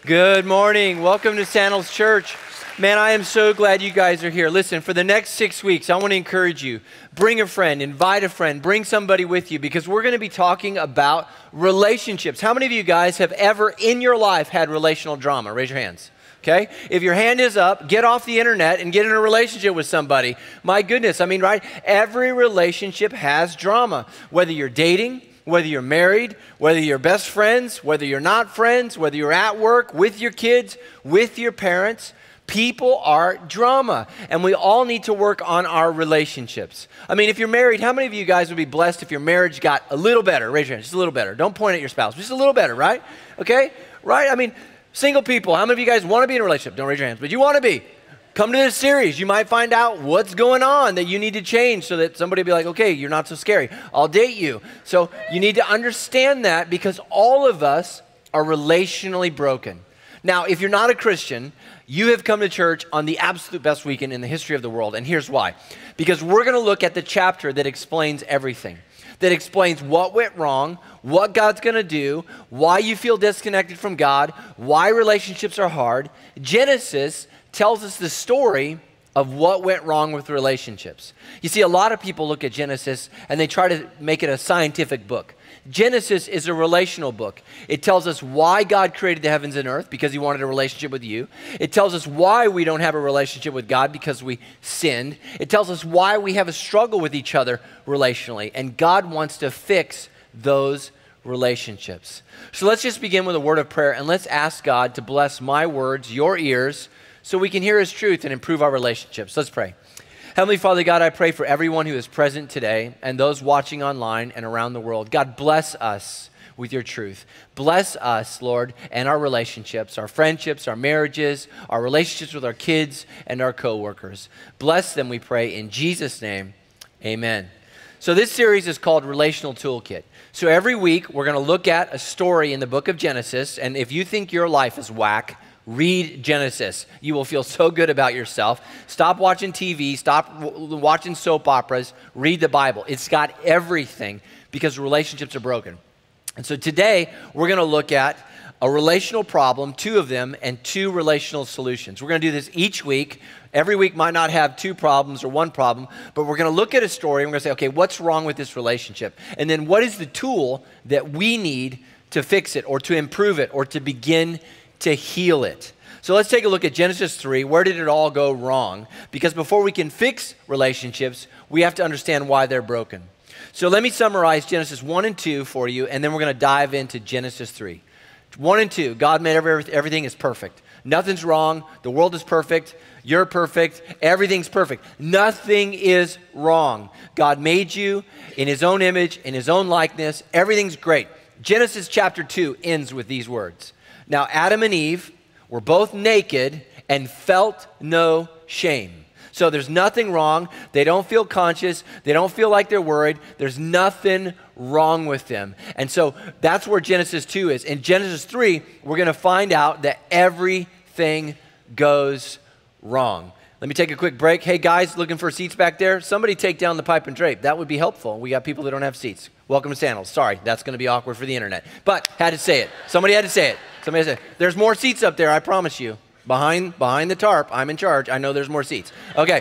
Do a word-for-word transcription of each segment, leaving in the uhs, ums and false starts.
Good morning. Welcome to Sandals Church. Man, I am so glad you guys are here. Listen, for the next six weeks, I want to encourage you. Bring a friend, invite a friend, bring somebody with you because we're going to be talking about relationships. How many of you guys have ever in your life had relational drama? Raise your hands. Okay? If your hand is up, get off the internet and get in a relationship with somebody. My goodness, I mean, right? Every relationship has drama. Whether you're dating, whether you're married, whether you're best friends, whether you're not friends, whether you're at work, with your kids, with your parents, people are drama. And we all need to work on our relationships. I mean, if you're married, how many of you guys would be blessed if your marriage got a little better? Raise your hand, just a little better. Don't point at your spouse, just a little better, right? Okay? Right? I mean, single people, how many of you guys want to be in a relationship? Don't raise your hands, but you want to be. Come to this series. You might find out what's going on that you need to change so that somebody will be like, okay, you're not so scary. I'll date you. So you need to understand that because all of us are relationally broken. Now, if you're not a Christian, you have come to church on the absolute best weekend in the history of the world. And here's why. Because we're going to look at the chapter that explains everything. That explains what went wrong, what God's going to do, why you feel disconnected from God, why relationships are hard. Genesis tells us the story of what went wrong with relationships. You see, a lot of people look at Genesis and they try to make it a scientific book. Genesis is a relational book. It tells us why God created the heavens and earth, because he wanted a relationship with you. It tells us why we don't have a relationship with God, because we sinned. It tells us why we have a struggle with each other relationally, and God wants to fix those relationships. So let's just begin with a word of prayer, and let's ask God to bless my words, your ears, so we can hear his truth and improve our relationships. Let's pray. Heavenly Father, God, I pray for everyone who is present today and those watching online and around the world. God, bless us with your truth. Bless us, Lord, and our relationships, our friendships, our marriages, our relationships with our kids and our coworkers. Bless them, we pray, in Jesus' name, amen. So this series is called Relational Toolkit. So every week, we're going to look at a story in the book of Genesis, and if you think your life is whack, read Genesis. You will feel so good about yourself. Stop watching T V. Stop w- watching soap operas. Read the Bible. It's got everything because relationships are broken. And so today, we're going to look at a relational problem, two of them, and two relational solutions. We're going to do this each week. Every week might not have two problems or one problem, but we're going to look at a story and we're going to say, okay, what's wrong with this relationship? And then what is the tool that we need to fix it or to improve it or to begin to heal it? So let's take a look at Genesis three. Where did it all go wrong? Because before we can fix relationships, we have to understand why they're broken. So let me summarize Genesis one and two for you, and then we're going to dive into Genesis three. one and two, God made every, everything is perfect. Nothing's wrong. The world is perfect. You're perfect. Everything's perfect. Nothing is wrong. God made you in his own image, in his own likeness. Everything's great. Genesis chapter two ends with these words. Now, Adam and Eve were both naked and felt no shame. So there's nothing wrong. They don't feel conscious. They don't feel like they're worried. There's nothing wrong with them. And so that's where Genesis two is. In Genesis three, we're going to find out that everything goes wrong. Let me take a quick break. Hey, guys, looking for seats back there? Somebody take down the pipe and drape. That would be helpful. We got people that don't have seats. Welcome to Sandals. Sorry, that's going to be awkward for the internet. But had to say it. Somebody had to say it. Somebody said, there's more seats up there, I promise you. Behind, behind the tarp, I'm in charge. I know there's more seats. Okay.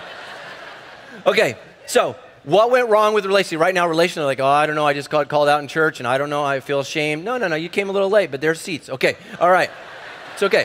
Okay, so what went wrong with the relationship? Right now, relationally, like, oh, I don't know, I just got called out in church, and I don't know, I feel ashamed. No, no, no, you came a little late, but there's seats. Okay, all right. It's okay.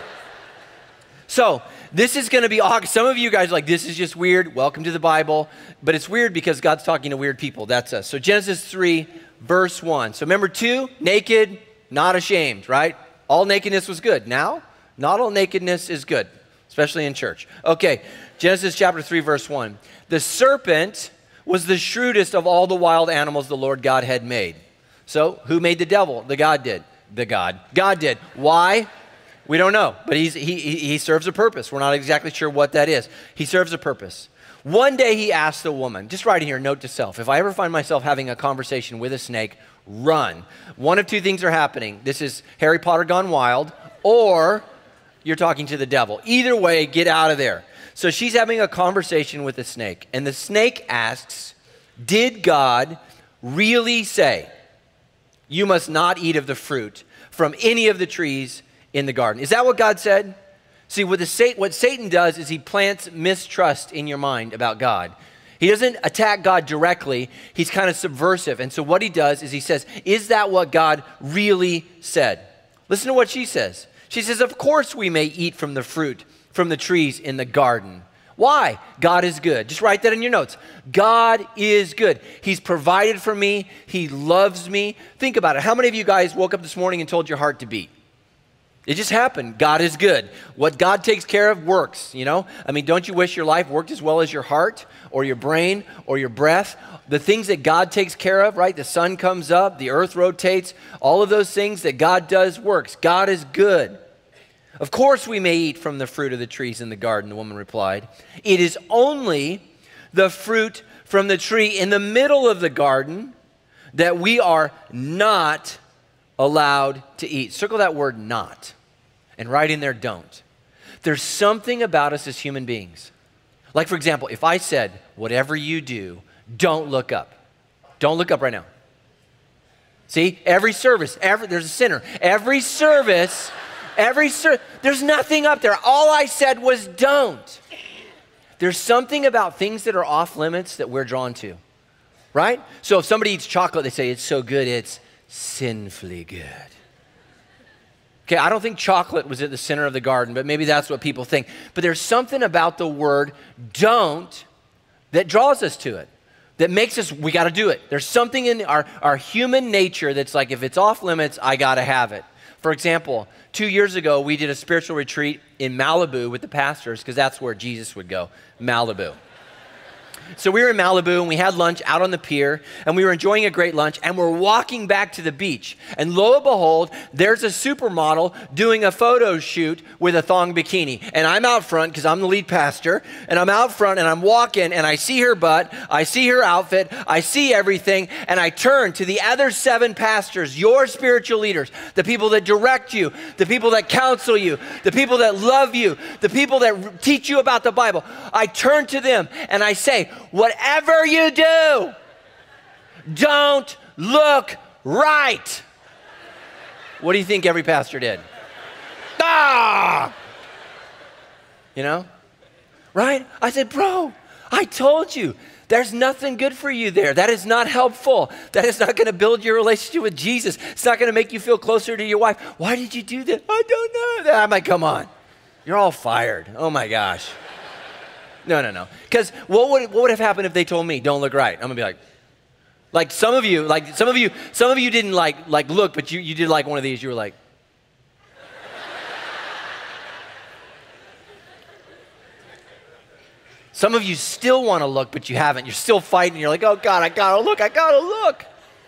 So this is going to be awkward. Some of you guys are like, this is just weird. Welcome to the Bible. But it's weird because God's talking to weird people. That's us. So Genesis three, verse one. So remember two, naked, not ashamed, right? All nakedness was good. Now, not all nakedness is good, especially in church. Okay, Genesis chapter three, verse one. The serpent was the shrewdest of all the wild animals the Lord God had made. So who made the devil? The God did. The God. God did. Why? We don't know, but he's, he, he serves a purpose. We're not exactly sure what that is. He serves a purpose. One day he asked the woman, just right here, note to self, if I ever find myself having a conversation with a snake, run. One of two things are happening. This is Harry Potter gone wild, or you're talking to the devil. Either way, get out of there. So she's having a conversation with the snake, and the snake asks, did God really say, you must not eat of the fruit from any of the trees in the garden. Is that what God said? See, what, the, what Satan does is he plants mistrust in your mind about God. He doesn't attack God directly. He's kind of subversive. And so what he does is he says, is that what God really said? Listen to what she says. She says, of course we may eat from the fruit from the trees in the garden. Why? God is good. Just write that in your notes. God is good. He's provided for me. He loves me. Think about it. How many of you guys woke up this morning and told your heart to beat? It just happened. God is good. What God takes care of works, you know? I mean, don't you wish your life worked as well as your heart or your brain or your breath? The things that God takes care of, right? The sun comes up, the earth rotates, all of those things that God does works. God is good. Of course we may eat from the fruit of the trees in the garden, the woman replied. It is only the fruit from the tree in the middle of the garden that we are not allowed to eat. Circle that word not and write in there don't. There's something about us as human beings. Like, for example, if I said, whatever you do, don't look up. Don't look up right now. See, every service, every, there's a sinner. Every service, every service, there's nothing up there. All I said was don't. There's something about things that are off limits that we're drawn to, right? So if somebody eats chocolate, they say it's so good, it's sinfully good. Okay, I don't think chocolate was at the center of the garden, but maybe that's what people think. But there's something about the word don't that draws us to it, that makes us, we got to do it. There's something in our, our human nature that's like, if it's off limits, I got to have it. For example, two years ago, we did a spiritual retreat in Malibu with the pastors because that's where Jesus would go, Malibu. So we were in Malibu and we had lunch out on the pier and we were enjoying a great lunch and we're walking back to the beach. And lo and behold, there's a supermodel doing a photo shoot with a thong bikini. And I'm out front because I'm the lead pastor and I'm out front and I'm walking and I see her butt, I see her outfit, I see everything. And I turn to the other seven pastors, your spiritual leaders, the people that direct you, the people that counsel you, the people that love you, the people that teach you about the Bible. I turn to them and I say, whatever you do, don't look right. What do you think every pastor did? Ah! You know? Right? I said, bro, I told you, there's nothing good for you there. That is not helpful. That is not going to build your relationship with Jesus. It's not going to make you feel closer to your wife. Why did you do that? I don't know. I'm like, come on. You're all fired. Oh my gosh. No, no, no. Because what would what would have happened if they told me, don't look right? I'm gonna be like, like some of you, like some of you, some of you didn't like like look, but you, you did like one of these. You were like, some of you still want to look, but you haven't. You're still fighting. You're like, oh God, I gotta look, I gotta look.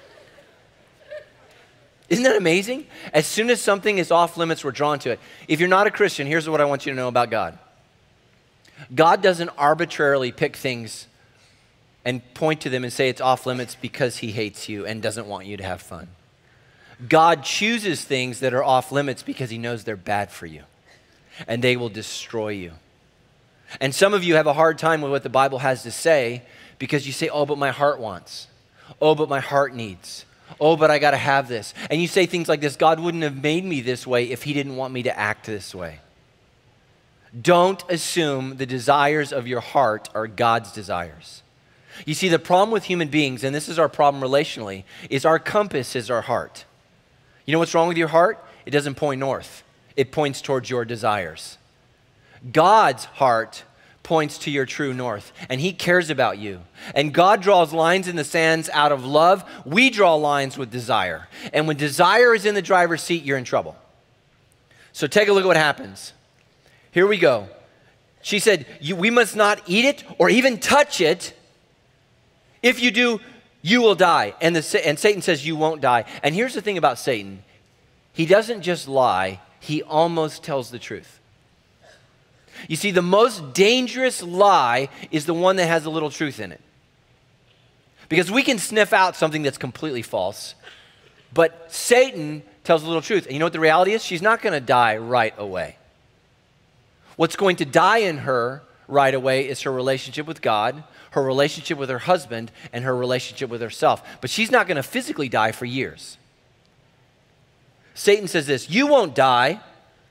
Isn't that amazing? As soon as something is off limits, we're drawn to it. If you're not a Christian, here's what I want you to know about God. God doesn't arbitrarily pick things and point to them and say it's off limits because he hates you and doesn't want you to have fun. God chooses things that are off limits because he knows they're bad for you and they will destroy you. And some of you have a hard time with what the Bible has to say because you say, oh, but my heart wants. Oh, but my heart needs. Oh, but I got to have this. And you say things like this, God wouldn't have made me this way if he didn't want me to act this way. Don't assume the desires of your heart are God's desires. You see, the problem with human beings, and this is our problem relationally, is our compass is our heart. You know what's wrong with your heart? It doesn't point north. It points towards your desires. God's heart points to your true north, and he cares about you. And God draws lines in the sands out of love. We draw lines with desire. And when desire is in the driver's seat, you're in trouble. So take a look at what happens. Here we go. She said, you, we must not eat it or even touch it. If you do, you will die. And, the, and Satan says you won't die. And here's the thing about Satan. He doesn't just lie. He almost tells the truth. You see, the most dangerous lie is the one that has a little truth in it. Because we can sniff out something that's completely false. But Satan tells a little truth. And you know what the reality is? She's not going to die right away. What's going to die in her right away is her relationship with God, her relationship with her husband, and her relationship with herself. But she's not going to physically die for years. Satan says this, you won't die.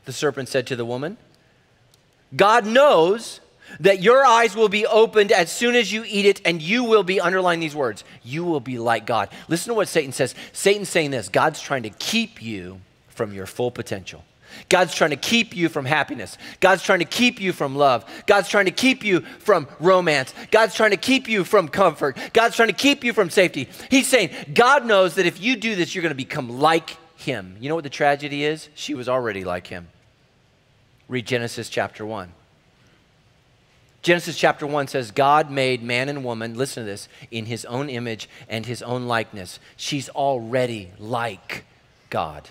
the serpent said to the woman. God knows that your eyes will be opened as soon as you eat it, and you will be, underline these words, you will be like God. Listen to what Satan says. Satan's saying this: God's trying to keep you from your full potential. God's trying to keep you from happiness. God's trying to keep you from love. God's trying to keep you from romance. God's trying to keep you from comfort. God's trying to keep you from safety. He's saying God knows that if you do this, you're going to become like him. You know what the tragedy is? She was already like him. Read Genesis chapter one. Genesis chapter one says, God made man and woman, listen to this, in his own image and his own likeness. She's already like God.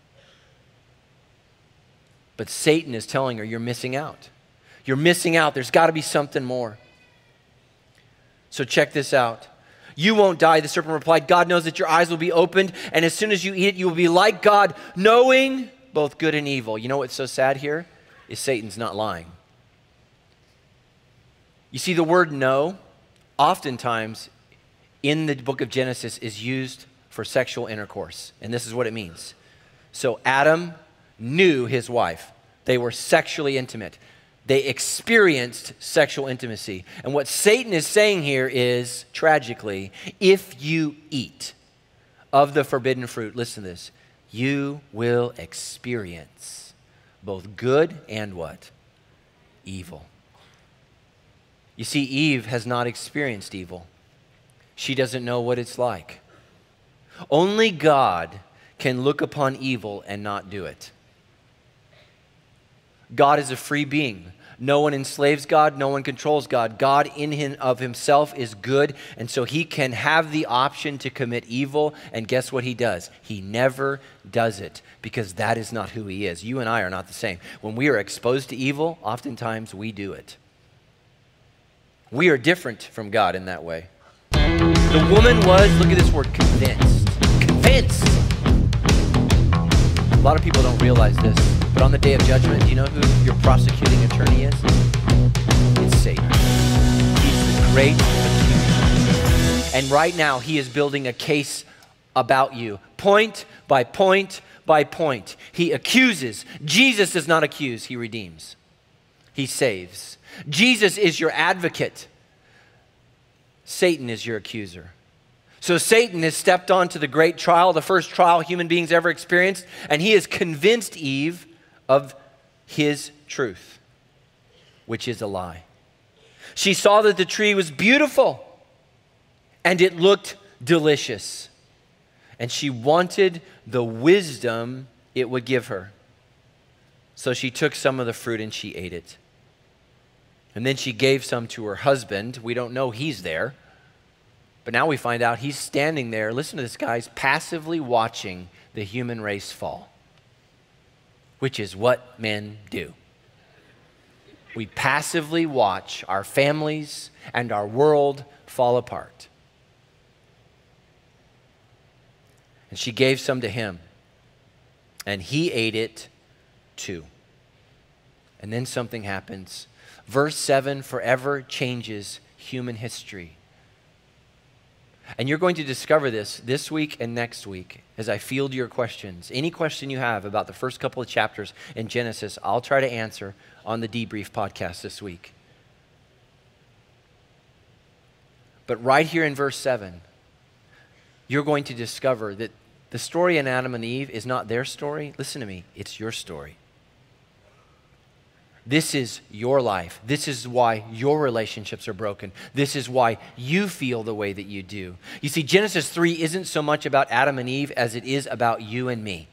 But Satan is telling her, you're missing out. You're missing out. There's got to be something more. So check this out. You won't die, the serpent replied. God knows that your eyes will be opened, and as soon as you eat it, you will be like God, knowing both good and evil. You know what's so sad here? Is Satan's not lying. You see, the word know, oftentimes in the book of Genesis, is used for sexual intercourse. And this is what it means. So Adam knew his wife. They were sexually intimate. They experienced sexual intimacy. And what Satan is saying here is, tragically, if you eat of the forbidden fruit, listen to this, you will experience both good and what? Evil. You see, Eve has not experienced evil. She doesn't know what it's like. Only God can look upon evil and not do it. God is a free being. No one enslaves God. No one controls God. God in and of himself is good, and so he can have the option to commit evil, and guess what he does? He never does it, because that is not who he is. You and I are not the same. When we are exposed to evil, oftentimes we do it. We are different from God in that way. The woman was, look at this word, convinced. Convinced! A lot of people don't realize this, but on the day of judgment, do you know who your prosecuting attorney is? It's Satan. He's the great accuser. And right now, he is building a case about you, point by point by point. He accuses. Jesus does not accuse, he redeems. He saves. Jesus is your advocate. Satan is your accuser. So Satan has stepped onto the great trial, the first trial human beings ever experienced, and he has convinced Eve of his truth, which is a lie. She saw that the tree was beautiful and it looked delicious, and she wanted the wisdom it would give her. So she took some of the fruit and she ate it. And then she gave some to her husband. We don't know he's there. But now we find out he's standing there, listen to this, guys, passively watching the human race fall, which is what men do. We passively watch our families and our world fall apart. And she gave some to him, and he ate it too. And then something happens. Verse seven forever changes human history. And you're going to discover this this week and next week as I field your questions. Any question you have about the first couple of chapters in Genesis, I'll try to answer on the Debrief podcast this week. But right here in verse seven, you're going to discover that the story in Adam and Eve is not their story. Listen to me, it's your story. This is your life. This is why your relationships are broken. This is why you feel the way that you do. You see, Genesis three isn't so much about Adam and Eve as it is about you and me.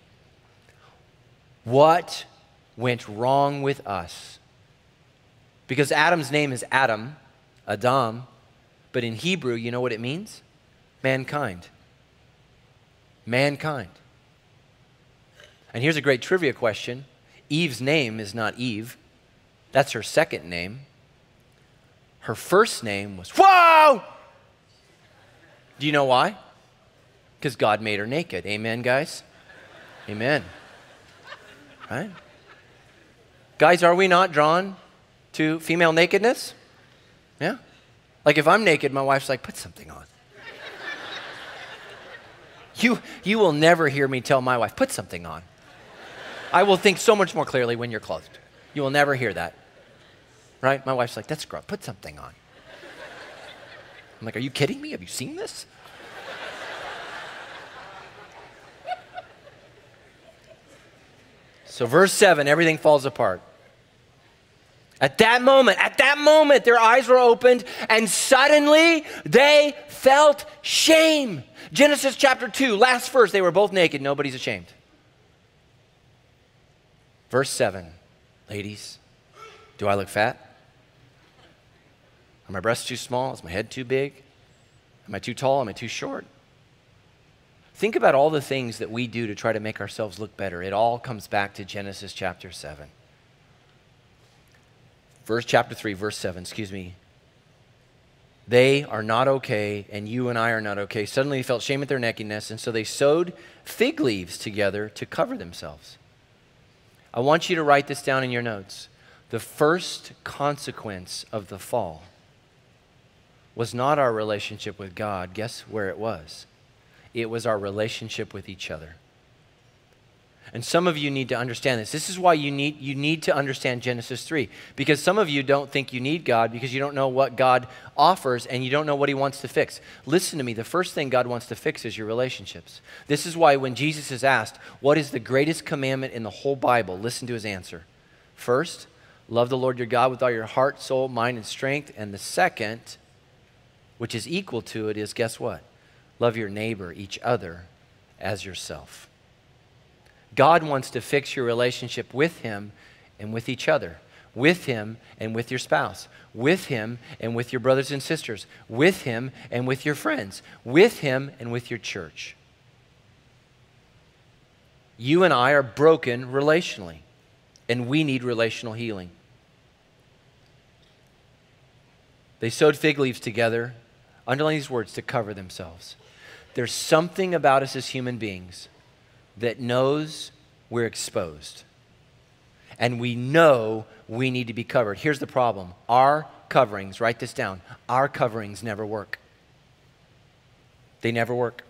What went wrong with us? Because Adam's name is Adam, Adam, but in Hebrew, you know what it means? Mankind. Mankind. And here's a great trivia question. Eve's name is not Eve. That's her second name. Her first name was, whoa! Do you know why? Because God made her naked. Amen, guys? Amen. Right? Guys, are we not drawn to female nakedness? Yeah? Like if I'm naked, my wife's like, put something on. You, you will never hear me tell my wife, put something on. I will think so much more clearly when you're clothed. You will never hear that. Right? My wife's like, that's gross. Put something on. I'm like, are you kidding me? Have you seen this? So verse seven, everything falls apart. At that moment, at that moment, their eyes were opened and suddenly they felt shame. Genesis chapter two, last verse, they were both naked. Nobody's ashamed. Verse seven, ladies, do I look fat? Are my breasts too small? Is my head too big? Am I too tall? Am I too short? Think about all the things that we do to try to make ourselves look better. It all comes back to Genesis chapter seven. Verse chapter three, verse seven, excuse me. They are not okay, and you and I are not okay. Suddenly they felt shame at their nakedness, and so they sewed fig leaves together to cover themselves. I want you to write this down in your notes. The first consequence of the fall was not our relationship with God. Guess where it was? It was our relationship with each other. And some of you need to understand this. This is why you need, you need to understand Genesis three. Because some of you don't think you need God because you don't know what God offers and you don't know what he wants to fix. Listen to me. The first thing God wants to fix is your relationships. This is why when Jesus is asked, what is the greatest commandment in the whole Bible? Listen to his answer. First, love the Lord your God with all your heart, soul, mind, and strength. And the second, which is equal to it, is guess what? Love your neighbor, each other, as yourself. God wants to fix your relationship with him and with each other, with him and with your spouse, with him and with your brothers and sisters, with him and with your friends, with him and with your church. You and I are broken relationally, and we need relational healing. They sewed fig leaves together, underline these words, to cover themselves. There's something about us as human beings that knows we're exposed. And we know we need to be covered. Here's the problem. Our coverings, write this down, our coverings never work. They never work.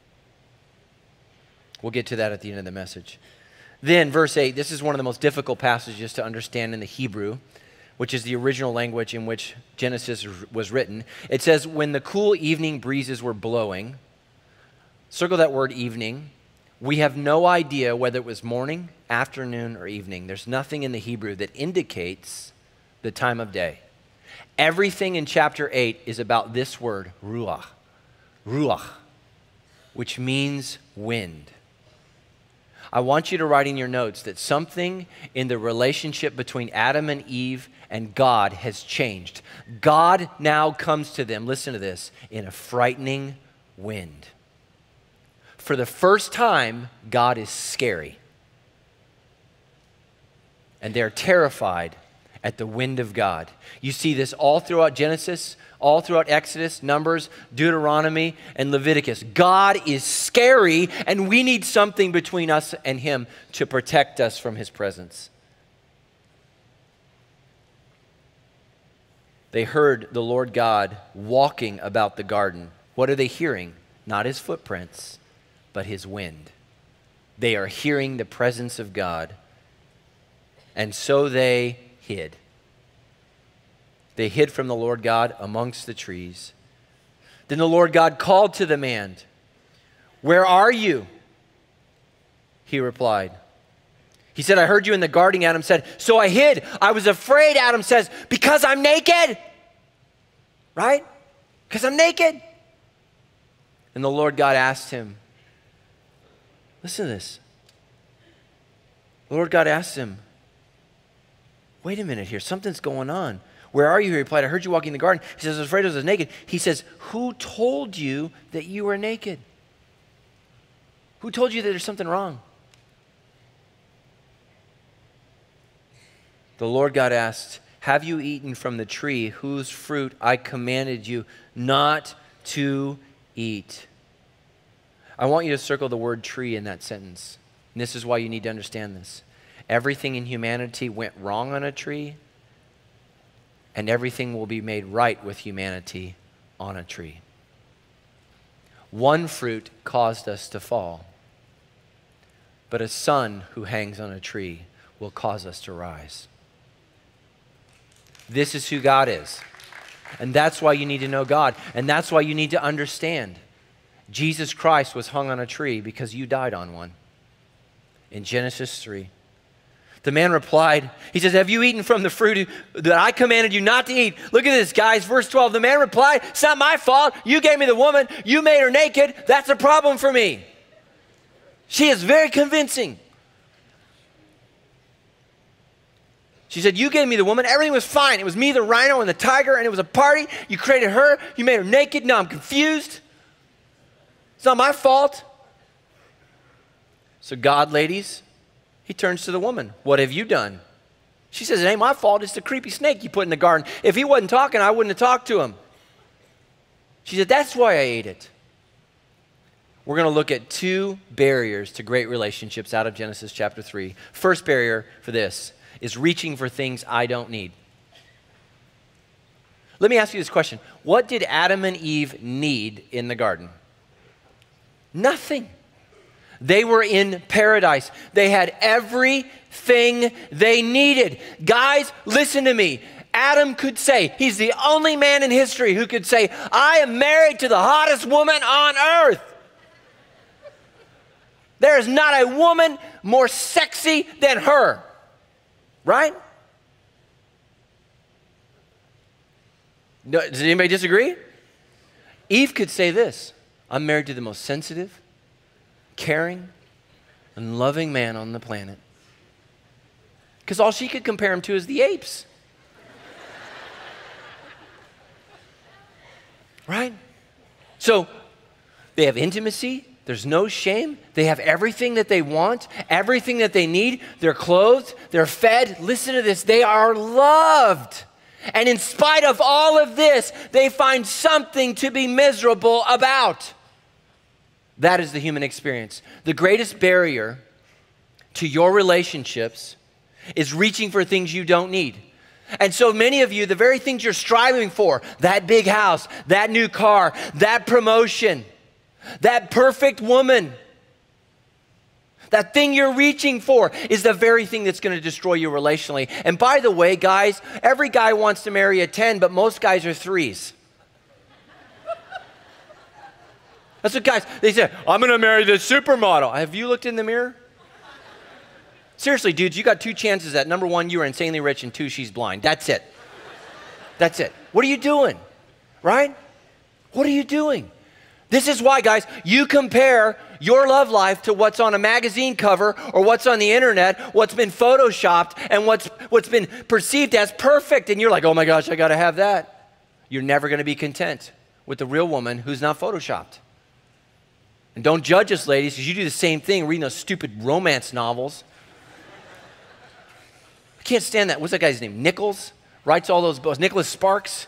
We'll get to that at the end of the message. Then verse eight, this is one of the most difficult passages to understand in the Hebrew, which is the original language in which Genesis was written. It says, when the cool evening breezes were blowing, circle that word evening. We have no idea whether it was morning, afternoon, or evening. There's nothing in the Hebrew that indicates the time of day. Everything in chapter eight is about this word, ruach, ruach, which means wind. I want you to write in your notes that something in the relationship between Adam and Eve and God has changed. God now comes to them, listen to this, in a frightening wind. For the first time, God is scary. And they're terrified at the wind of God. You see this all throughout Genesis, all throughout Exodus, Numbers, Deuteronomy, and Leviticus. God is scary, and we need something between us and him to protect us from his presence. They heard the Lord God walking about the garden. What are they hearing? Not his footprints, but his wind. They are hearing the presence of God, and so they hid. They hid from the Lord God amongst the trees. Then the Lord God called to the man, "Where are you?" He replied. He said, "I heard you in the garden," Adam said. "So I hid. I was afraid," Adam says, "because I'm naked." Right? Because I'm naked. And the Lord God asked him, listen to this. The Lord God asked him, wait a minute here, something's going on. "Where are you?" He replied, "I heard you walking in the garden." He says, "I was afraid I was naked." He says, "Who told you that you were naked? Who told you that there's something wrong?" The Lord God asked, "Have you eaten from the tree whose fruit I commanded you not to eat?" I want you to circle the word tree in that sentence. And this is why you need to understand this. Everything in humanity went wrong on a tree, and everything will be made right with humanity on a tree. One fruit caused us to fall. but a son who hangs on a tree will cause us to rise. This is who God is. And that's why you need to know God. And that's why you need to understand. Jesus Christ was hung on a tree because you died on one. In Genesis three. The man replied, he says, have you eaten from the fruit that I commanded you not to eat? Look at this, guys. Verse twelve, the man replied, it's not my fault. You gave me the woman. You made her naked. That's a problem for me. She is very convincing. She said, you gave me the woman. Everything was fine. It was me, the rhino, and the tiger, and it was a party. You created her. You made her naked. Now I'm confused. It's not my fault. So God, ladies, he turns to the woman. What have you done? She says, it ain't my fault. It's the creepy snake you put in the garden. If he wasn't talking, I wouldn't have talked to him. She said, that's why I ate it. We're going to look at two barriers to great relationships out of Genesis chapter three. First barrier for this is reaching for things I don't need. Let me ask you this question. What did Adam and Eve need in the garden? Nothing. They were in paradise. They had everything they needed. Guys, listen to me. Adam could say, he's the only man in history who could say, I am married to the hottest woman on earth. There is not a woman more sexy than her. Right? No, does anybody disagree? Eve could say this, I'm married to the most sensitive, caring, and loving man on the planet. Because all she could compare him to is the apes. Right? So they have intimacy. There's no shame. They have everything that they want, everything that they need. They're clothed. They're fed. Listen to this. They are loved. And in spite of all of this, they find something to be miserable about. That is the human experience. The greatest barrier to your relationships is reaching for things you don't need. And so many of you, the very things you're striving for, that big house, that new car, that promotion, that perfect woman, that thing you're reaching for is the very thing that's going to destroy you relationally. And by the way, guys, every guy wants to marry a ten, but most guys are threes. That's what guys, they say, I'm going to marry the supermodel. Have you looked in the mirror? Seriously, dudes, you got two chances at number one, you are insanely rich, and two, she's blind. That's it. That's it. What are you doing? Right? What are you doing? This is why, guys, you compare your love life to what's on a magazine cover or what's on the internet, what's been photoshopped, and what's, what's been perceived as perfect. And you're like, oh my gosh, I got to have that. You're never going to be content with the real woman who's not photoshopped. And don't judge us, ladies, because you do the same thing reading those stupid romance novels. I can't stand that. What's that guy's name? Nichols? Writes all those books. Nicholas Sparks?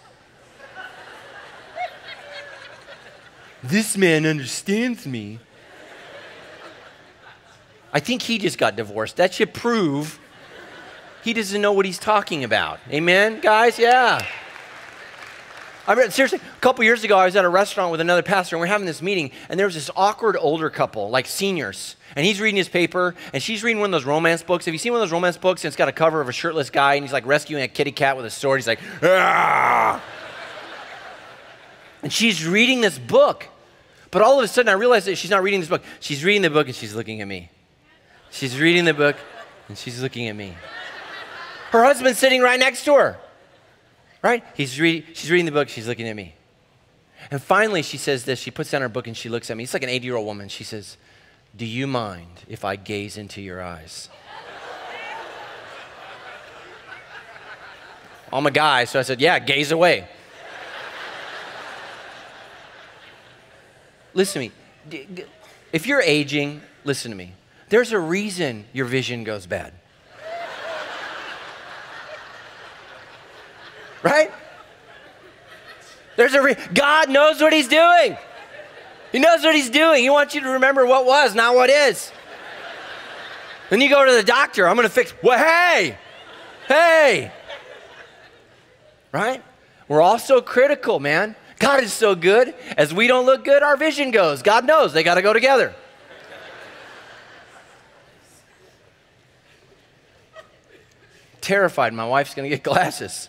This man understands me. I think he just got divorced. That should prove he doesn't know what he's talking about. Amen, guys? Yeah. I mean, seriously, a couple years ago, I was at a restaurant with another pastor, and we we're having this meeting, and there was this awkward older couple, like seniors, and he's reading his paper, and she's reading one of those romance books. Have you seen one of those romance books, and it's got a cover of a shirtless guy, and he's like rescuing a kitty cat with a sword. He's like, ah! And she's reading this book. But all of a sudden, I realized that she's not reading this book. She's reading the book, and she's looking at me. She's reading the book, and she's looking at me. Her husband's sitting right next to her. Right? He's read, she's reading the book, she's looking at me. And finally, she says this. She puts down her book, and she looks at me. It's like an eighty-year-old woman. She says, do you mind if I gaze into your eyes? I'm a guy, so I said, yeah, gaze away. Listen to me. If you're aging, listen to me. There's a reason your vision goes bad. Right? There's a re- God knows what he's doing. He knows what he's doing. He wants you to remember what was, not what is. Then you go to the doctor. I'm going to fix, well, hey, hey. Right? We're all so critical, man. God is so good. As we don't look good, our vision goes. God knows they got to go together. terrified my wife's going to get glasses.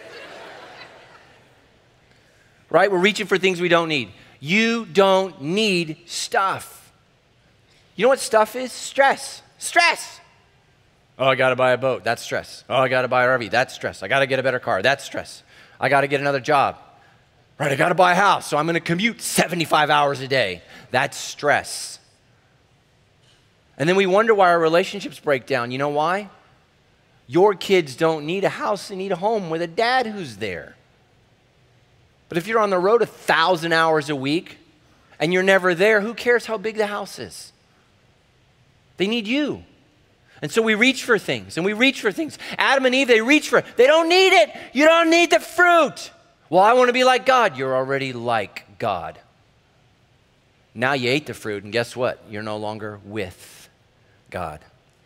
Right? We're reaching for things we don't need. You don't need stuff. You know what stuff is? Stress. Stress. Oh, I got to buy a boat. That's stress. Oh, I got to buy an R V. That's stress. I got to get a better car. That's stress. I got to get another job. Right? I got to buy a house, so I'm going to commute seventy-five hours a day. That's stress. And then we wonder why our relationships break down. You know why? Your kids don't need a house. They need a home with a dad who's there. But if you're on the road a thousand hours a week and you're never there, who cares how big the house is? They need you. And so we reach for things, and we reach for things. Adam and Eve, they reach for it. They don't need it. You don't need the fruit. Well, I want to be like God. You're already like God. Now you ate the fruit, and guess what? You're no longer with God.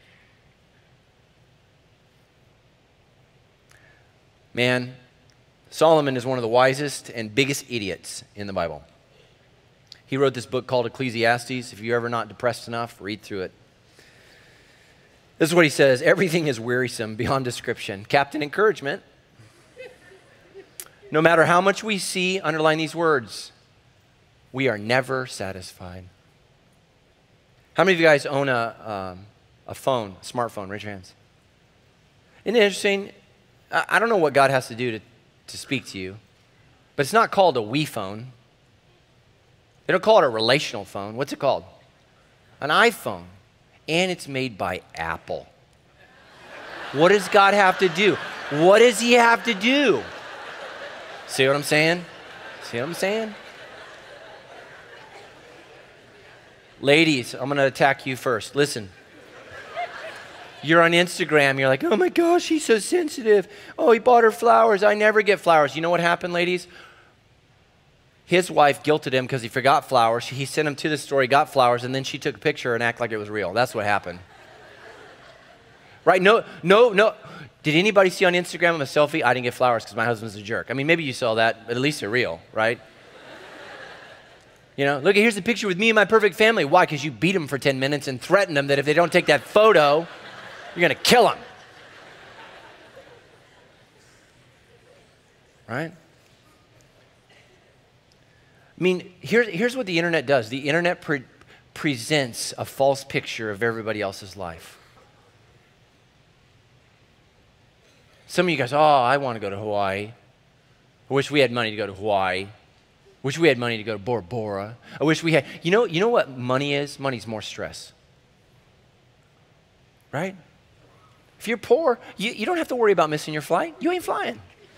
Man, Solomon is one of the wisest and biggest idiots in the Bible. He wrote this book called Ecclesiastes. If you're ever not depressed enough, read through it. This is what he says: everything is wearisome beyond description. Captain Encouragement. No matter how much we see, underline these words, we are never satisfied. How many of you guys own a, um, a phone, a smartphone? Raise your hands. Isn't it interesting? I, I don't know what God has to do to to speak to you, but it's not called a Wii phone. They don't call it a relational phone. What's it called? An iPhone. And it's made by Apple. What does God have to do? What does he have to do? See what I'm saying? See what I'm saying? Ladies, I'm going to attack you first. Listen. You're on Instagram, you're like, oh my gosh, he's so sensitive. Oh, he bought her flowers. I never get flowers. You know what happened, ladies? His wife guilted him because he forgot flowers. He sent him to the store, he got flowers, and then she took a picture and acted like it was real. That's what happened. Right? No, no, no. Did anybody see on Instagram a selfie? I didn't get flowers because my husband's a jerk. I mean, maybe you saw that, but at least they're real, right? You know, look, here's a picture with me and my perfect family. Why? Because you beat them for ten minutes and threatened them that if they don't take that photo, you're going to kill them. Right? I mean, here, here's what the internet does. The internet pre- presents a false picture of everybody else's life. Some of you guys, oh, I want to go to Hawaii. I wish we had money to go to Hawaii. I wish we had money to go to Bora Bora. I wish we had, you know, you know what money is? Money's more stress. Right? If you're poor, you, you don't have to worry about missing your flight. You ain't flying.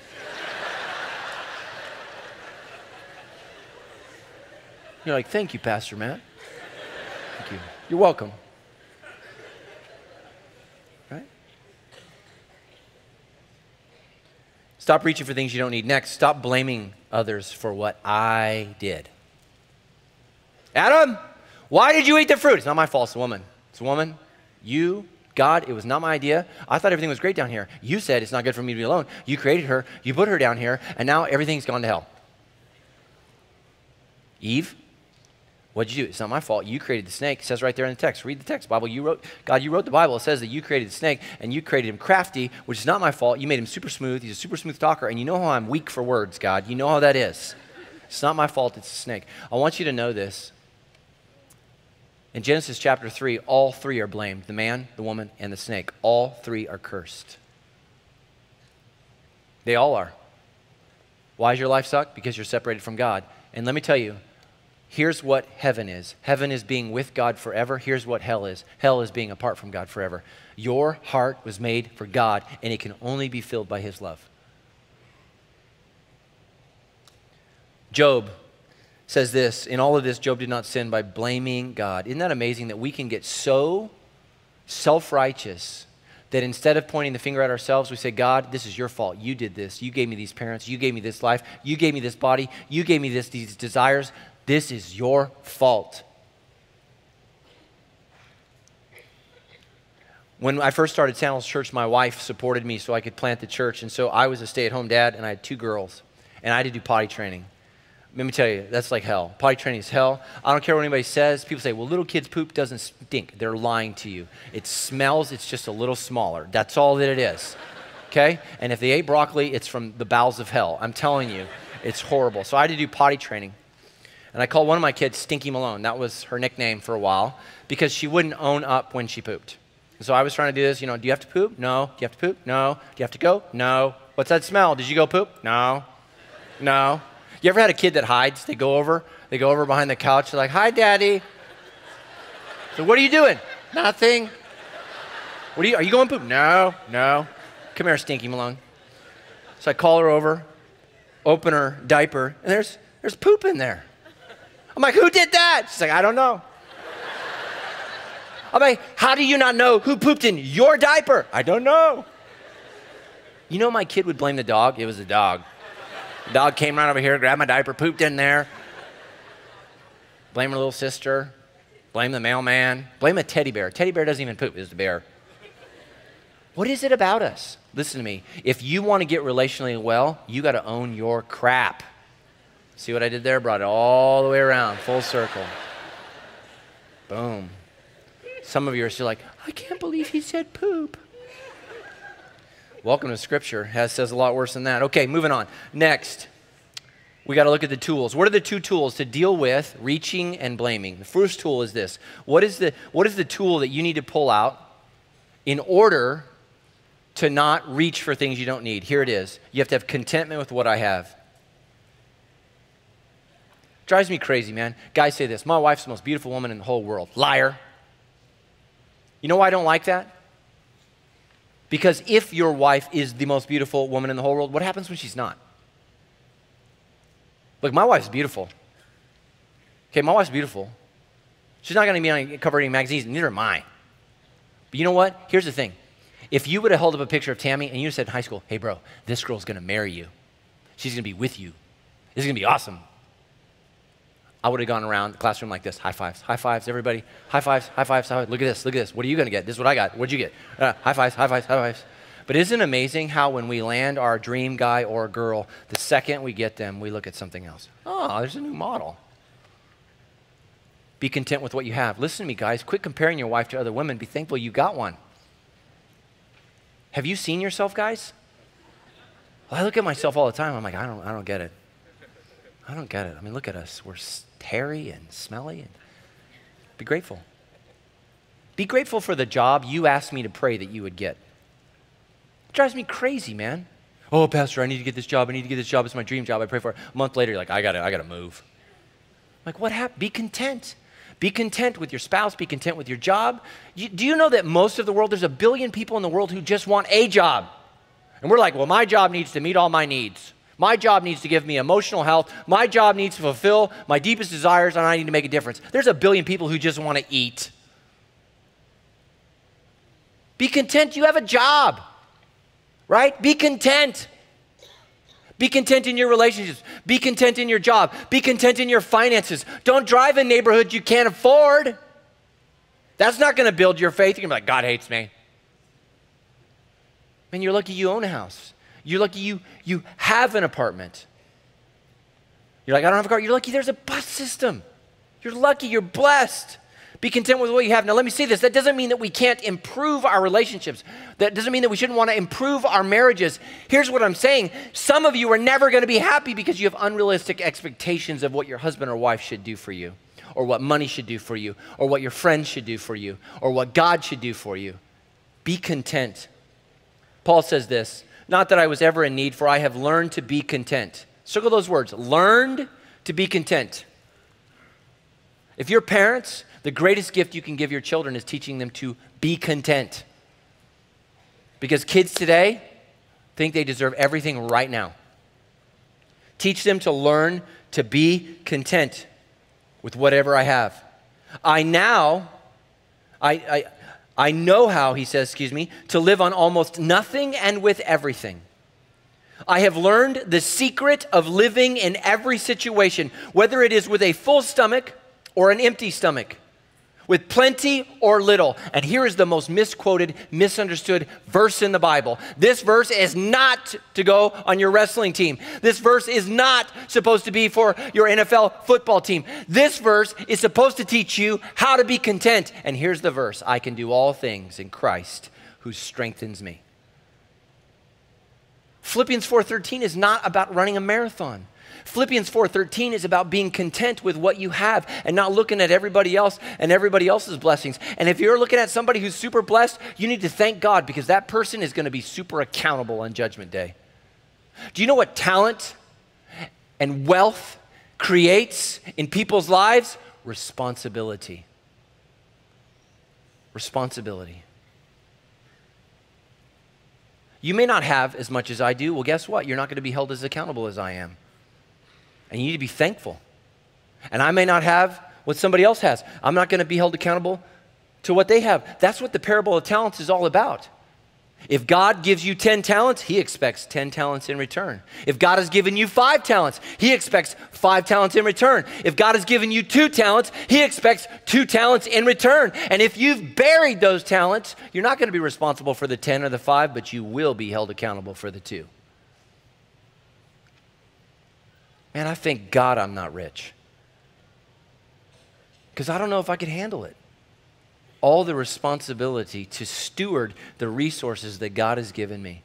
You're like, thank you, Pastor Matt. Thank you. You're welcome. Right? Stop reaching for things you don't need. Next, stop blaming others for what I did. Adam, why did you eat the fruit? It's not my fault. It's a woman. It's a woman. You God, it was not my idea. I thought everything was great down here. You said it's not good for me to be alone. You created her. You put her down here, and now everything's gone to hell. Eve, what'd you do? It's not my fault. You created the snake. It says right there in the text. Read the text. Bible, you wrote, God, you wrote the Bible. It says that you created the snake, and you created him crafty, which is not my fault. You made him super smooth. He's a super smooth talker, and you know how I'm weak for words, God. You know how that is. It's not my fault. It's a snake. I want you to know this. In Genesis chapter three, all three are blamed. The man, the woman, and the snake. All three are cursed. They all are. Why does your life suck? Because you're separated from God. And let me tell you, here's what heaven is. Heaven is being with God forever. Here's what hell is. Hell is being apart from God forever. Your heart was made for God, and it can only be filled by his love. Job says this, in all of this, Job did not sin by blaming God. Isn't that amazing that we can get so self-righteous that instead of pointing the finger at ourselves, we say, God, this is your fault. You did this. You gave me these parents. You gave me this life. You gave me this body. You gave me this, these desires. This is your fault. When I first started Sandals Church, my wife supported me so I could plant the church. And so I was a stay-at-home dad, and I had two girls. And I had to do potty training. Let me tell you, that's like hell. Potty training is hell. I don't care what anybody says. People say, well, little kids' poop doesn't stink. They're lying to you. It smells. It's just a little smaller. That's all that it is. okay? And if they ate broccoli, it's from the bowels of hell. I'm telling you, it's horrible. So I had to do potty training. And I called one of my kids Stinky Malone. That was her nickname for a while because she wouldn't own up when she pooped. So I was trying to do this, you know, do you have to poop? No. Do you have to poop? No. Do you have to go? No. What's that smell? Did you go poop? No. No. You ever had a kid that hides? They go over, they go over behind the couch. They're like, hi, Daddy. So what are you doing? Nothing. What are you, are you going poop? No. No. Come here, Stinky Malone. So I call her over, open her diaper, and there's, there's poop in there. I'm like, who did that? She's like, I don't know. I'm like, how do you not know who pooped in your diaper? I don't know. You know my kid would blame the dog? It was the dog. The dog came right over here, grabbed my diaper, pooped in there. Blame her little sister. Blame the mailman. Blame a teddy bear. Teddy bear doesn't even poop, it's the bear. What is it about us? Listen to me. If you want to get relationally well, you got to own your crap. See what I did there? Brought it all the way around, full circle. Boom. Some of you are still like, I can't believe he said poop. Welcome to Scripture. It says a lot worse than that. Okay, moving on. Next, we got to look at the tools. What are the two tools to deal with reaching and blaming? The first tool is this. What is the, what is the tool that you need to pull out in order to not reach for things you don't need? Here it is. You have to have contentment with what I have. Drives me crazy, man. Guys say this, my wife's the most beautiful woman in the whole world. Liar. You know why I don't like that? Because if your wife is the most beautiful woman in the whole world, what happens when she's not? Look, my wife's beautiful. Okay, my wife's beautiful. She's not going to be on cover of any magazines, neither am I. But you know what? Here's the thing. If you would have held up a picture of Tammy and you said in high school, hey bro, this girl's going to marry you. She's going to be with you. This is going to be awesome. I would have gone around the classroom like this. High fives, high fives, everybody. High fives, high fives, high fives. Look at this, look at this. What are you going to get? This is what I got. What'd you get? Uh, high fives, high fives, high fives. But isn't it amazing how when we land our dream guy or girl, the second we get them, we look at something else. Oh, there's a new model. Be content with what you have. Listen to me, guys. Quit comparing your wife to other women. Be thankful you got one. Have you seen yourself, guys? Well, I look at myself all the time. I'm like, I don't, I don't get it. I don't get it. I mean, look at us. We're hairy and smelly. And be grateful. Be grateful for the job you asked me to pray that you would get. It drives me crazy, man. Oh, Pastor, I need to get this job. I need to get this job. It's my dream job. I pray for it. A month later, you're like, I got to, I got to move. Like, what happened? Be content. Be content with your spouse. Be content with your job. You, do you know that most of the world, there's a billion people in the world who just want a job? And we're like, well, my job needs to meet all my needs. My job needs to give me emotional health. My job needs to fulfill my deepest desires, and I need to make a difference. There's a billion people who just want to eat. Be content you have a job, right? Be content. Be content in your relationships. Be content in your job. Be content in your finances. Don't drive a neighborhood you can't afford. That's not going to build your faith. You're going to be like, God hates me. Man, you're lucky you own a house. You're lucky you, you have an apartment. You're like, I don't have a car. You're lucky there's a bus system. You're lucky. You're blessed. Be content with what you have. Now, let me say this. That doesn't mean that we can't improve our relationships. That doesn't mean that we shouldn't want to improve our marriages. Here's what I'm saying. Some of you are never going to be happy because you have unrealistic expectations of what your husband or wife should do for you, or what money should do for you, or what your friends should do for you, or what God should do for you. Be content. Paul says this, not that I was ever in need, for I have learned to be content. Circle those words, learned to be content. If you're parents, the greatest gift you can give your children is teaching them to be content. Because kids today think they deserve everything right now. Teach them to learn to be content with whatever I have. I now, I, I, I know how, he says, excuse me, to live on almost nothing and with everything. I have learned the secret of living in every situation, whether it is with a full stomach or an empty stomach, with plenty or little. And here is the most misquoted, misunderstood verse in the Bible. This verse is not to go on your wrestling team. This verse is not supposed to be for your N F L football team. This verse is supposed to teach you how to be content. And here's the verse. I can do all things in Christ who strengthens me. Philippians four thirteen is not about running a marathon. Philippians four thirteen is about being content with what you have and not looking at everybody else and everybody else's blessings. And if you're looking at somebody who's super blessed, you need to thank God because that person is going to be super accountable on Judgment Day. Do you know what talent and wealth creates in people's lives? Responsibility. Responsibility. You may not have as much as I do. Well, guess what? You're not going to be held as accountable as I am. And you need to be thankful. And I may not have what somebody else has. I'm not going to be held accountable to what they have. That's what the parable of talents is all about. If God gives you ten talents, he expects ten talents in return. If God has given you five talents, he expects five talents in return. If God has given you two talents, he expects two talents in return. And if you've buried those talents, you're not going to be responsible for the ten or the five, but you will be held accountable for the two. Man, I thank God I'm not rich. Because I don't know if I could handle it. All the responsibility to steward the resources that God has given me.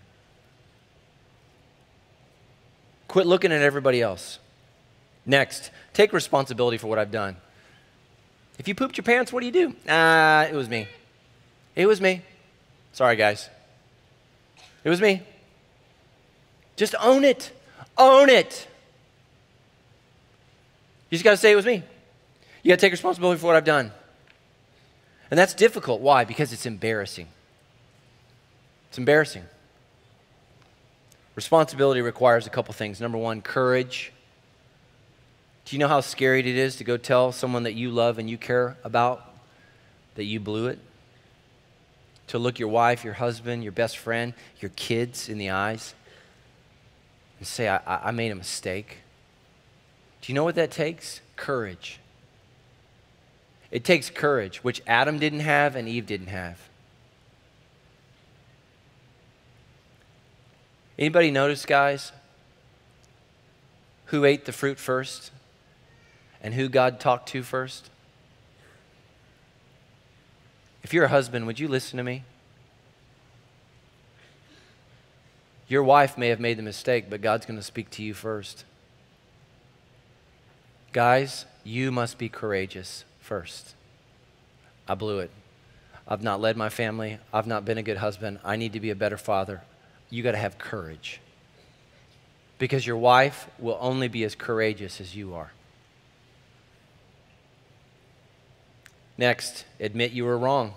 Quit looking at everybody else. Next, take responsibility for what I've done. If you pooped your pants, what do you do? Ah, uh, it was me. It was me. Sorry, guys. It was me. Just own it. Own it. You just got to say it was me. You got to take responsibility for what I've done. And that's difficult. Why? Because it's embarrassing. It's embarrassing. Responsibility requires a couple things. Number one, courage. Do you know how scary it is to go tell someone that you love and you care about that you blew it? To look your wife, your husband, your best friend, your kids in the eyes and say, I, I made a mistake. Do you know what that takes? Courage. It takes courage, which Adam didn't have and Eve didn't have. Anybody notice, guys, who ate the fruit first and who God talked to first? If you're a husband, would you listen to me? Your wife may have made the mistake, but God's going to speak to you first. Guys, you must be courageous first. I blew it. I've not led my family. I've not been a good husband. I need to be a better father. You got to have courage. Because your wife will only be as courageous as you are. Next, admit you were wrong.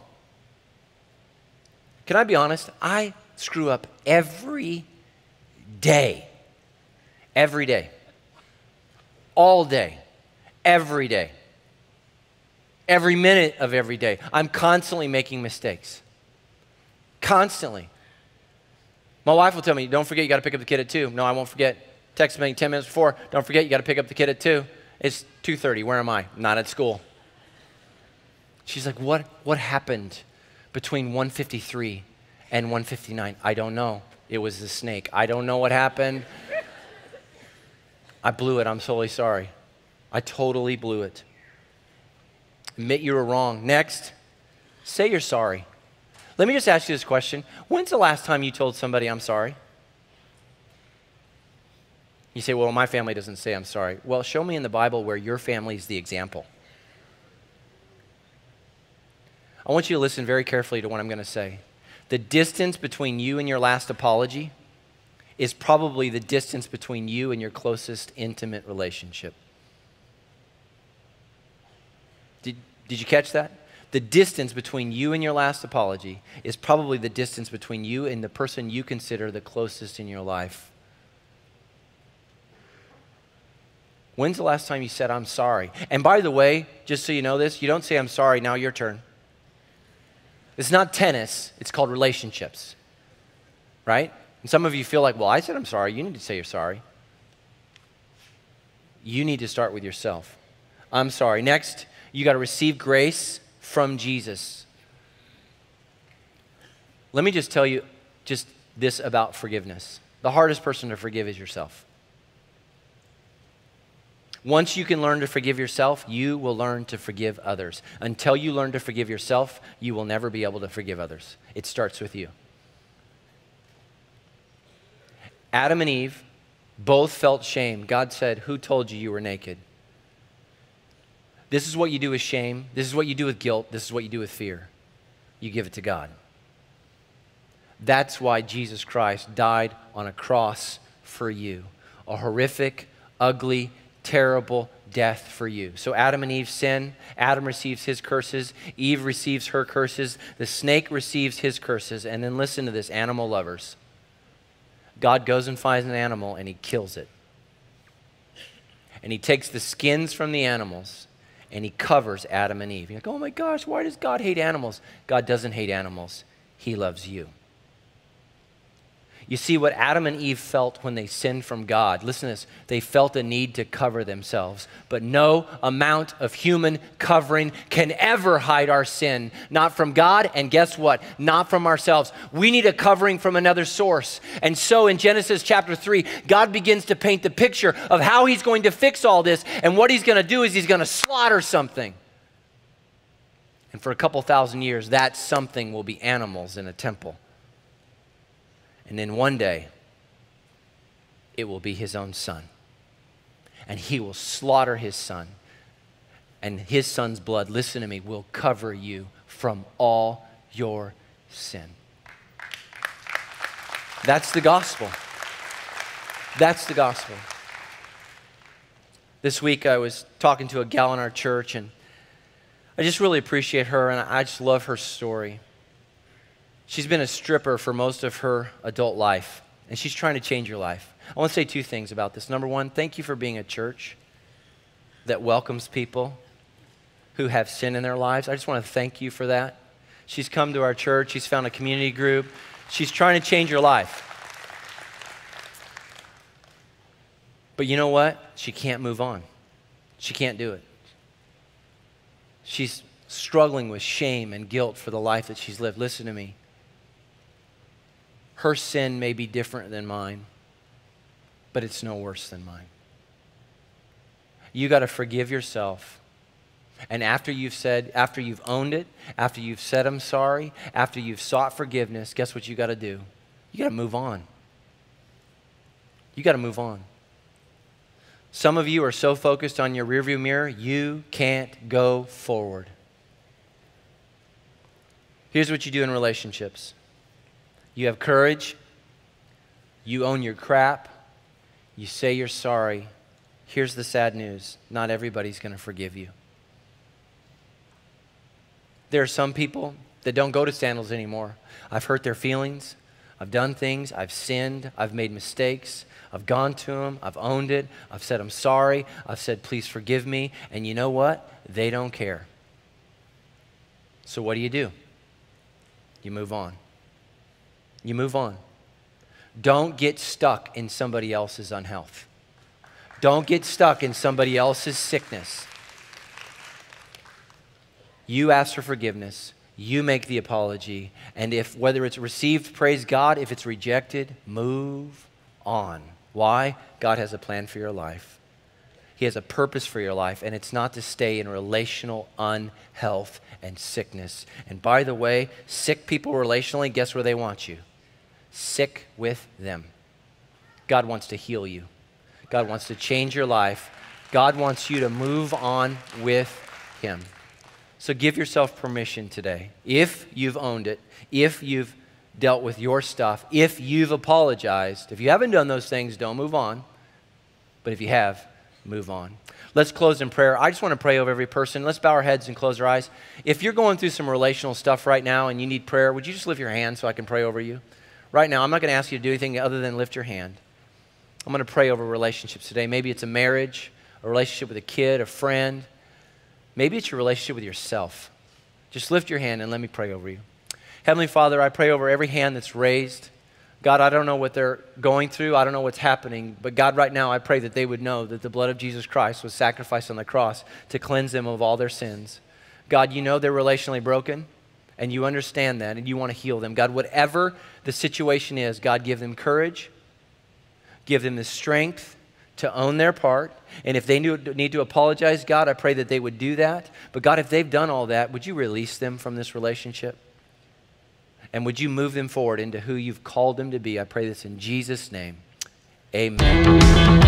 Can I be honest? I screw up every day. Every day. All day. Every day. Every minute of every day. I'm constantly making mistakes. Constantly. My wife will tell me, don't forget you got to pick up the kid at two. No, I won't forget. Text me ten minutes before. Don't forget you got to pick up the kid at two. It's two thirty. Where am I? Not at school. She's like, what, what happened between one fifty-three and one fifty-nine? I don't know. It was the snake. I don't know what happened. I blew it. I'm solely sorry. I totally blew it. Admit you were wrong. Next, say you're sorry. Let me just ask you this question. When's the last time you told somebody I'm sorry? You say, well, my family doesn't say I'm sorry. Well, show me in the Bible where your family is the example. I want you to listen very carefully to what I'm going to say. The distance between you and your last apology is probably the distance between you and your closest intimate relationship. Did, did you catch that? The distance between you and your last apology is probably the distance between you and the person you consider the closest in your life. When's the last time you said, I'm sorry? And by the way, just so you know this, you don't say, I'm sorry, now your turn. It's not tennis, it's called relationships, right? And some of you feel like, well, I said I'm sorry. You need to say you're sorry. You need to start with yourself. I'm sorry. Next, you got to receive grace from Jesus. Let me just tell you just this about forgiveness. The hardest person to forgive is yourself. Once you can learn to forgive yourself, you will learn to forgive others. Until you learn to forgive yourself, you will never be able to forgive others. It starts with you. Adam and Eve both felt shame. God said, who told you you were naked? This is what you do with shame. This is what you do with guilt. This is what you do with fear. You give it to God. That's why Jesus Christ died on a cross for you. A horrific, ugly, terrible death for you. So Adam and Eve sin. Adam receives his curses. Eve receives her curses. The snake receives his curses. And then listen to this, animal lovers. God goes and finds an animal and he kills it. And he takes the skins from the animals and he covers Adam and Eve. You're like, oh my gosh, why does God hate animals? God doesn't hate animals. He loves you. You see, what Adam and Eve felt when they sinned from God, listen to this, they felt a need to cover themselves. But no amount of human covering can ever hide our sin. Not from God, and guess what? Not from ourselves. We need a covering from another source. And so in Genesis chapter three, God begins to paint the picture of how he's going to fix all this. And what he's going to do is he's going to slaughter something. And for a couple thousand years, that something will be animals in a temple. And then one day, it will be his own son. And he will slaughter his son. And his son's blood, listen to me, will cover you from all your sin. That's the gospel. That's the gospel. This week I was talking to a gal in our church, and I just really appreciate her, and I just love her story. She's been a stripper for most of her adult life, and she's trying to change your life. I want to say two things about this. Number one, thank you for being a church that welcomes people who have sin in their lives. I just want to thank you for that. She's come to our church. She's found a community group. She's trying to change your life. But you know what? She can't move on. She can't do it. She's struggling with shame and guilt for the life that she's lived. Listen to me. Her sin may be different than mine, but it's no worse than mine. You got to forgive yourself. And after you've said, after you've owned it, after you've said I'm sorry, after you've sought forgiveness, guess what you got to do? You got to move on. You got to move on. Some of you are so focused on your rearview mirror, you can't go forward. Here's what you do in relationships. You have courage. You own your crap. You say you're sorry. Here's the sad news. Not everybody's going to forgive you. There are some people that don't go to Sandals anymore. I've hurt their feelings. I've done things. I've sinned. I've made mistakes. I've gone to them. I've owned it. I've said I'm sorry. I've said please forgive me. And you know what? They don't care. So what do you do? You move on. You move on. Don't get stuck in somebody else's unhealth. Don't get stuck in somebody else's sickness. You ask for forgiveness. You make the apology. And if whether it's received, praise God. If it's rejected, move on. Why? God has a plan for your life. He has a purpose for your life, and it's not to stay in relational unhealth and sickness. And by the way, sick people relationally, guess where they want you? Sick with them. God wants to heal you. God wants to change your life. God wants you to move on with him. So give yourself permission today. If you've owned it, if you've dealt with your stuff, if you've apologized, if you haven't done those things, don't move on. But if you have, move on. Let's close in prayer. I just want to pray over every person. Let's bow our heads and close our eyes. If you're going through some relational stuff right now and you need prayer, would you just lift your hand so I can pray over you? Right now, I'm not going to ask you to do anything other than lift your hand. I'm going to pray over relationships today. Maybe it's a marriage, a relationship with a kid, a friend. Maybe it's your relationship with yourself. Just lift your hand and let me pray over you. Heavenly Father, I pray over every hand that's raised. God, I don't know what they're going through. I don't know what's happening. But God, right now, I pray that they would know that the blood of Jesus Christ was sacrificed on the cross to cleanse them of all their sins. God, you know they're relationally broken, and you understand that, and you want to heal them. God, whatever the situation is, God, give them courage. Give them the strength to own their part. And if they need to apologize, God, I pray that they would do that. But God, if they've done all that, would you release them from this relationship? And would you move them forward into who you've called them to be? I pray this in Jesus' name. Amen.